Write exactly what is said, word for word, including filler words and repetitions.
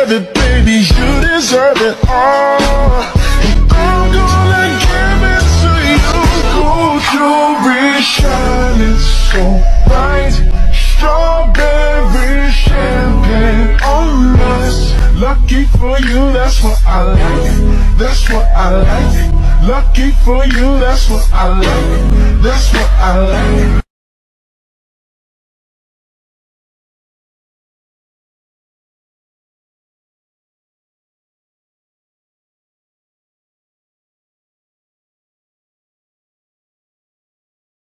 deserve it, baby, you deserve it all. And I'm gonna give it to you. Gold jewelry shining so bright, strawberry champagne on us. Lucky for you, that's what I like, that's what I like. Lucky for you, that's what I like, that's what I like.